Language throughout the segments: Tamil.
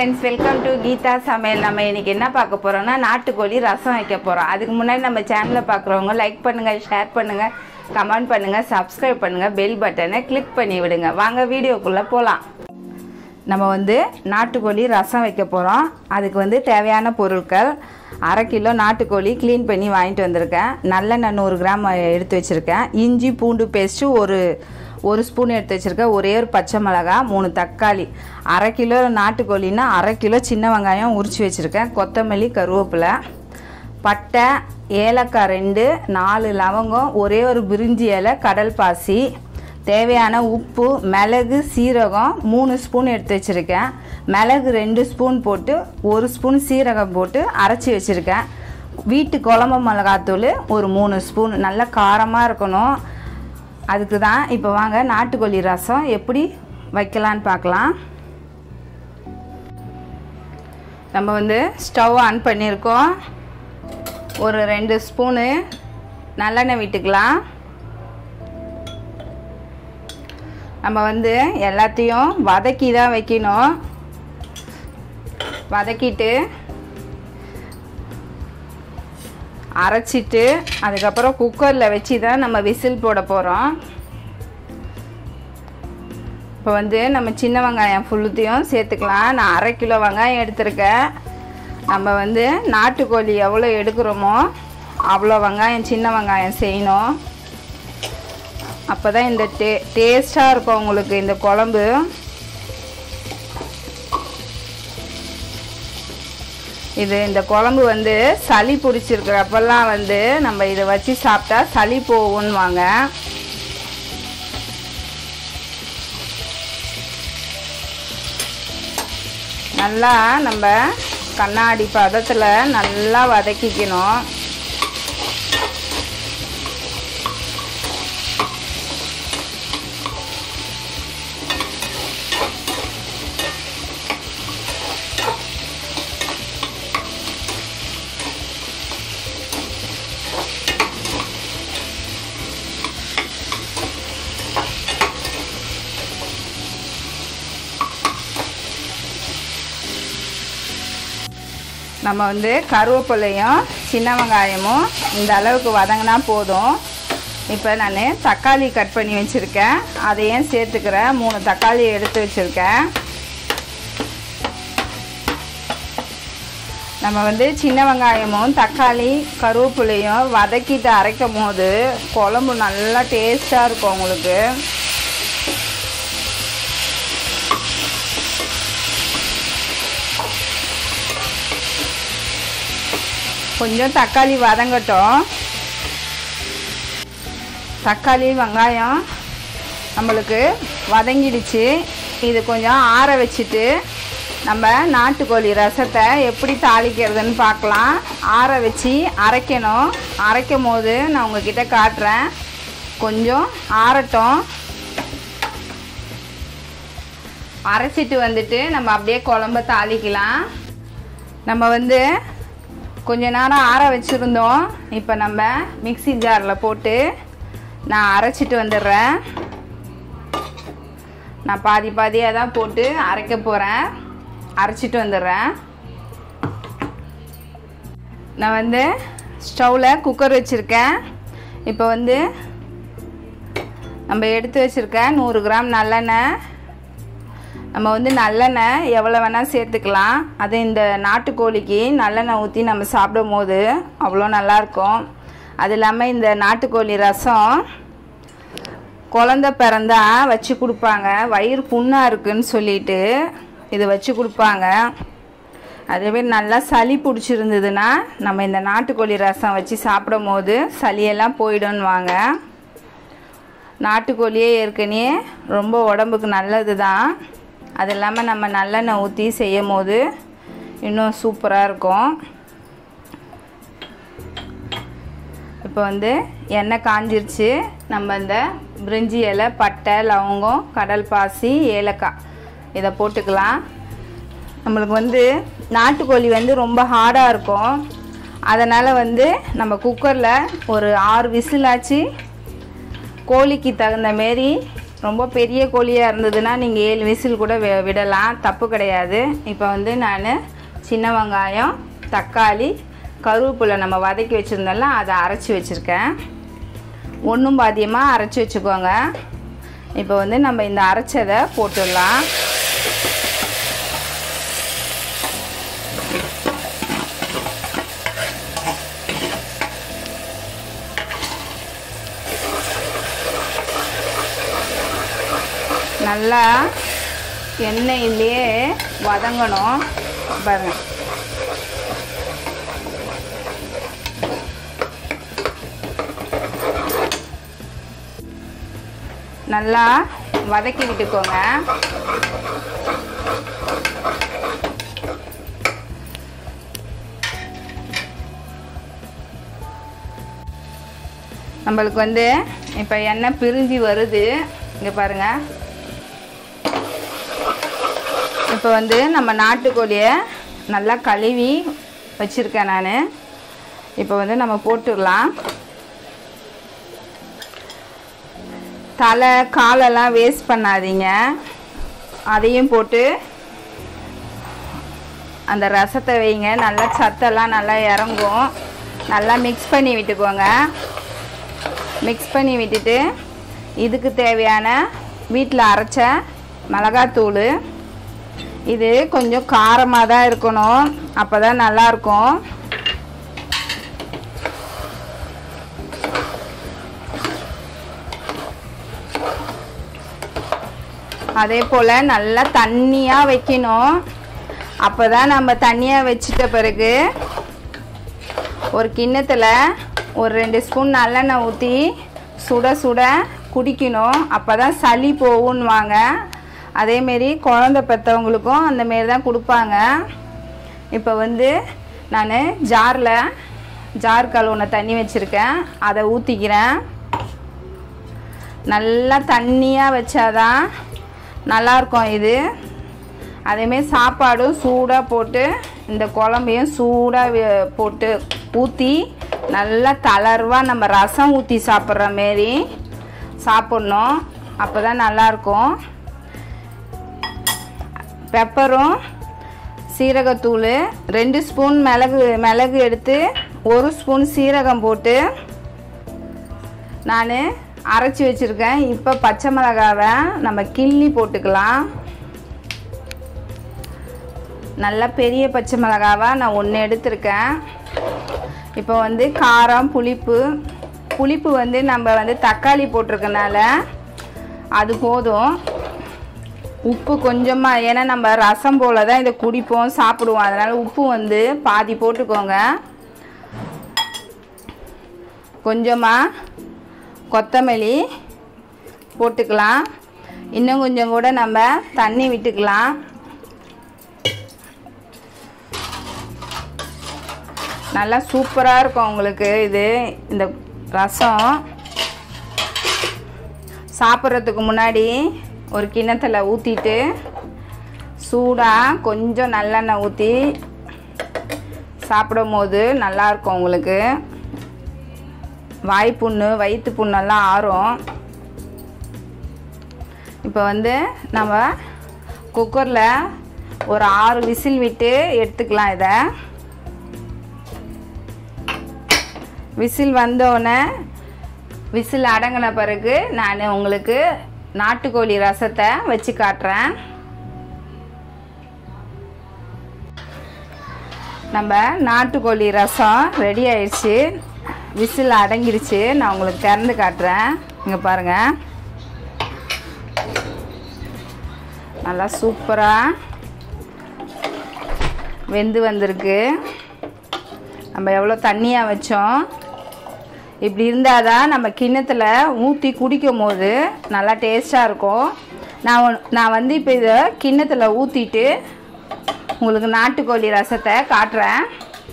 friends, welcome to Geetha Samayal. நம்ம இன்னைக்கு என்ன பார்க்க போறோம்னா நாட்டுக்கோழி ரசம் வைக்க போறோம். அதுக்கு முன்னாடி நம்ம சேனலை பார்க்குறவங்க லைக் பண்ணுங்க, ஷேர் பண்ணுங்க, கமெண்ட் பண்ணுங்க, சப்ஸ்கிரைப் பண்ணுங்க, பெல் பட்டனை கிளிக் பண்ணி விடுங்க. வாங்க வீடியோக்குள்ள போலாம். நம்ம நாட்டுக்கோழி ரசம் வைக்க போறோம். அதுக்கு தேவையான பொருட்கள் 1/2 கிலோ நாட்டுக்கோழி க்ளீன் பண்ணி வாங்கிட்டு வந்திருக்கேன். நல்லெண்ணெய் 100 கிராம் எடுத்து வச்சிருக்கேன். இஞ்சி பூண்டு பேஸ்ட் ஒரு ஸ்பூன் எடுத்து வச்சுருக்கேன். ஒரே ஒரு பச்சை மிளகாய், 3 தக்காளி, 1/2 கிலோ நாட்டுக்கோழின்னா 1/2 கிலோ சின்ன வெங்காயம் உரித்து வச்சுருக்கேன். கொத்தமல்லி, கருவேப்பிலை, பட்டை, ஏலக்காய் 2, 4 லவங்கம், ஒரே ஒரு பிரிஞ்சி இலை, கடல் பாசி, தேவையான உப்பு, மிளகு, சீரகம் 3 ஸ்பூன் எடுத்து வச்சுருக்கேன். மிளகு 2 ஸ்பூன் போட்டு 1 ஸ்பூன் சீரகம் போட்டு அரைச்சி வச்சுருக்கேன். வீட்டு குழம்பு மிளகாத்தூள் ஒரு 3 ஸ்பூன். நல்லா காரமாக இருக்கணும். அதுக்கு தான் இப்போ வாங்க நாட்டுக்கோழி ரசம் எப்படி வைக்கலான்னு பார்க்கலாம். நம்ம ஸ்டவ் ஆன் பண்ணியிருக்கோம். ஒரு 2 ஸ்பூனு நல்லெண்ணெய் விட்டுக்கலாம். நம்ம எல்லாத்தையும் வதக்கி தான் வைக்கணும். வதக்கிட்டு அரைச்சிட்டு அதுக்கப்புறம் குக்கரில் வச்சு தான் நம்ம விசில் போட போகிறோம். இப்போ நம்ம சின்ன வெங்காயம் ஃபுல்லுத்தையும் சேர்த்துக்கலாம். நான் 1/2 கிலோ வெங்காயம் எடுத்திருக்கேன். நம்ம நாட்டுக்கோழி எவ்வளோ எடுக்கிறோமோ அவ்வளோ வெங்காயம், சின்ன வெங்காயம் செய்யணும். அப்போ தான் இந்த டேஸ்ட்டாக இருக்கும் உங்களுக்கு இந்த குழம்பு. இந்த குழம்பு சளி பிடிச்சிருக்கிறப்பெல்லாம் நம்ம இதை வச்சு சாப்பிட்டா சளி போகும்னுவாங்க. நல்லா நம்ம கண்ணாடி பதத்தில் நல்லா வதக்கிக்கணும். நம்ம கருவேப்பிலையும் சின்ன வெங்காயமும் இந்த அளவுக்கு வதங்கினா போதும். இப்போ நான் தக்காளி கட் பண்ணி வச்சுருக்கேன். அதையும் சேர்த்துக்கிறேன். 3 தக்காளி எடுத்து வச்சுருக்கேன். நம்ம சின்ன வெங்காயமும் தக்காளி கருவேப்பிலையும் வதக்கிட்டு அரைக்கும் போது குழம்பு நல்லா டேஸ்ட்டாக இருக்கும் உங்களுக்கு. கொஞ்சம் தக்காளி வதங்கட்டும். தக்காளி வெங்காயம் நம்மளுக்கு வதங்கிடுச்சு. இது கொஞ்சம் ஆற வச்சுட்டு நம்ம நாட்டுக்கோழி ரசத்தை எப்படி தாளிக்கிறதுன்னு பார்க்கலாம். ஆற வச்சு அரைக்கணும். அரைக்கும் போது நான் உங்ககிட்ட காட்டுறேன். கொஞ்சம் ஆறட்டும். அரைச்சிட்டு நம்ம அப்படியே குழம்ப தாளிக்கலாம். நம்ம கொஞ்ச நேரம் ஆற வச்சுருந்தோம். இப்போ நம்ம மிக்ஸி ஜாரில் போட்டு நான் அரைச்சிட்டு வந்துடுறேன். நான் பாதியாக தான் போட்டு அரைக்க போகிறேன். அரைச்சிட்டு வந்துடுறேன். நான் ஸ்டவ்வில் குக்கர் வச்சுருக்கேன். இப்போ நம்ம எடுத்து வச்சுருக்கேன் 100 கிராம் நல்லெண்ணெய். நம்ம நல்லெண்ணெய் எவ்வளோ வேணால் சேர்த்துக்கலாம். அது இந்த நாட்டுக்கோழிக்கு நல்லெண்ணெய் ஊற்றி நம்ம சாப்பிடும் போது அவ்வளோ நல்லாயிருக்கும். அது இல்லாமல் இந்த நாட்டுக்கோழி ரசம் குழந்த பிறந்தா வச்சு கொடுப்பாங்க. வயிறு புண்ணாக இருக்குதுன்னு சொல்லிட்டு இது வச்சு கொடுப்பாங்க. அதேமாரி நல்லா சளி பிடிச்சிருந்ததுன்னா நம்ம இந்த நாட்டுக்கோழி ரசம் வச்சு சாப்பிடும் போது சளியெல்லாம் போயிடும்னுவாங்க. நாட்டுக்கோழியே ஏற்கனவே ரொம்ப உடம்புக்கு நல்லது தான். அது இல்லாமல் நம்ம நல்லெண்ணெய் ஊற்றி செய்யும் போது இன்னும் சூப்பராக இருக்கும். இப்போ எண்ணெய் காஞ்சிருச்சு. நம்ம இந்த பிரிஞ்சி இலை, பட்டை, லவங்கம், கடல் பாசி, ஏலக்காய் இதை போட்டுக்கலாம். நம்மளுக்கு நாட்டுக்கோழி ரொம்ப ஹார்டாக இருக்கும். அதனால் நம்ம குக்கரில் ஒரு 6 விசிலாச்சு கோழிக்கு தகுந்த மாரி ரொம்ப பெரிய கோழியாக இருந்ததுன்னா நீங்கள் 7 விசில் கூட விடலாம், தப்பு கிடையாது. இப்போ வந்து நான் சின்ன வெங்காயம், தக்காளி, கருவேப்பிலை நம்ம வதக்கி வச்சுருந்தோம்ல அதை அரைச்சி வச்சுருக்கேன். ஒன்றும் பாதியமாக அரைச்சி வச்சுக்கோங்க. இப்போ வந்து நம்ம இந்த அரைச்சதை போட்டுடலாம். நல்லா எண்ணெயிலேயே வதங்கணும் பாருங்க. நல்லா வதக்கி விட்டுக்கோங்க. நம்மளுக்கு வந்து இப்போ எண்ணெய் பிரிஞ்சு வருது, இங்கே பாருங்க. இப்போ வந்து நம்ம நாட்டுக்கோழியை நல்லா கழுவி வச்சுருக்கேன் நான். இப்போ வந்து நம்ம போட்டுடலாம். தலை காலெல்லாம் வேஸ்ட் பண்ணாதீங்க. அதையும் போட்டு அந்த ரசத்தை வைங்க. நல்லா சத்தெல்லாம் நல்லா இறங்கும். நல்லா மிக்ஸ் பண்ணி விட்டுக்கோங்க. மிக்ஸ் பண்ணி விட்டுட்டு இதுக்கு தேவையான வீட்டில் அரைச்ச மிளகாத்தூள். இது கொஞ்சம் காரமாக தான் இருக்கணும், அப்போ தான் நல்லாயிருக்கும். அதே போல் நல்லா தண்ணியாக வைக்கணும். அப்போ தான் நம்ம தண்ணியாக வச்சிட்ட பிறகு ஒரு கிண்ணத்தில் ஒரு 2 ஸ்பூன் நல்லெண்ணெய் ஊற்றி சுட சுட குடிக்கணும். அப்போ தான் சளி போகுன்னுவாங்க. அதேமாரி குழந்த பெற்றவங்களுக்கும் அந்தமாரி தான் கொடுப்பாங்க. இப்போ வந்து நான் ஜார் கழுவுன தண்ணி வச்சுருக்கேன், அதை ஊற்றிக்கிறேன். நல்லா தண்ணியாக வச்சாதான் நல்லாயிருக்கும் இது. அதேமாரி சாப்பாடும் சூடாக போட்டு இந்த குழம்பையும் சூடாக போட்டு ஊற்றி நல்லா தளர்வாக நம்ம ரசம் ஊற்றி சாப்பிட்ற மாரி சாப்பிட்ணும். அப்போ தான் நல்லாயிருக்கும். பெப்பரும் சீரகத்தூள் 2 ஸ்பூன் மிளகு எடுத்து 1 ஸ்பூன் சீரகம் போட்டு நான் அரைச்சி வச்சுருக்கேன். இப்போ பச்சை மிளகாவை நம்ம கிள்ளி போட்டுக்கலாம். நல்லா பெரிய பச்சை மிளகாவை நான் 1 எடுத்திருக்கேன். இப்போ வந்து காரம், புளிப்பு வந்து நம்ம வந்து தக்காளி போட்டிருக்கனால அது போதும். உப்பு கொஞ்சமாக, ஏன்னா நம்ம ரசம் போல் தான் இதை குடிப்போம் சாப்பிடுவோம், அதனால் உப்பு வந்து பாதி போட்டுக்கோங்க. கொஞ்சமாக கொத்தமல்லி போட்டுக்கலாம். இன்னும் கொஞ்சம் கூட நம்ம தண்ணி விட்டுக்கலாம். நல்லா சூப்பராக இருக்கும் உங்களுக்கு இது. இந்த ரசம் சாப்பிட்றதுக்கு முன்னாடி ஒரு கிண்ணத்தில் ஊற்றிட்டு சூடாக கொஞ்சம் நல்லெண்ணெய் ஊற்றி சாப்பிடும் போது நல்லாயிருக்கும் உங்களுக்கு. வாய்ப்புண்ணு, வயிற்று புண்ணெல்லாம் ஆறும். இப்போ வந்து நம்ம குக்கரில் ஒரு 6 விசில் விட்டு எடுத்துக்கலாம். இதை விசில் வந்தோடனே, விசில் அடங்கின பிறகு நான் உங்களுக்கு நாட்டுக்கோழி ரசத்தை வச்சு காட்டுறேன். நம்ம நாட்டுக்கோழி ரசம் ரெடி ஆயிடுச்சு. விசில் அடங்கிடுச்சு. நான் உங்களுக்கு திறந்து காட்டுறேன். இங்கே பாருங்கள், நல்லா சூப்பராக வெந்து வந்திருக்கு. நம்ம எவ்வளோ தண்ணியாக வச்சோம். இப்படி இருந்தால் தான் நம்ம கிண்ணத்தில் ஊற்றி குடிக்கும் போது நல்லா டேஸ்ட்டாக இருக்கும். நான் வந்து இப்போ இதை கிண்ணத்தில் ஊற்றிட்டு உங்களுக்கு நாட்டுக்கோழி ரசத்தை காட்டுறேன்.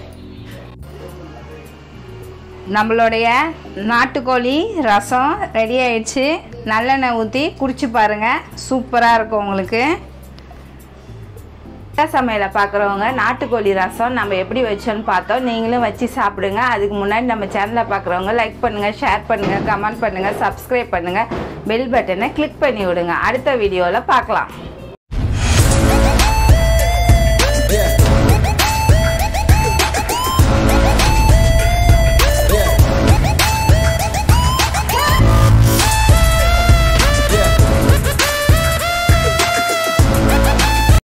நம்மளுடைய நாட்டுக்கோழி ரசம் ரெடி ஆயிடுச்சு. நல்லெண்ணெய் ஊற்றி குடிச்சு பாருங்கள், சூப்பராக இருக்கும் உங்களுக்கு. சமையலை பார்க்குறவங்க நாட்டுக்கோழி ரசம் நம்ம எப்படி வச்சோன்னு பார்த்தோம். நீங்களும் வச்சு சாப்பிடுங்க. அதுக்கு முன்னாடி நம்ம சேனலை பார்க்குறவங்க லைக் பண்ணுங்கள், ஷேர் பண்ணுங்கள், கமெண்ட் பண்ணுங்கள், சப்ஸ்கிரைப் பண்ணுங்கள், பெல் பட்டனை கிளிக் பண்ணி விடுங்க. அடுத்த வீடியோவில் பார்க்கலாம்.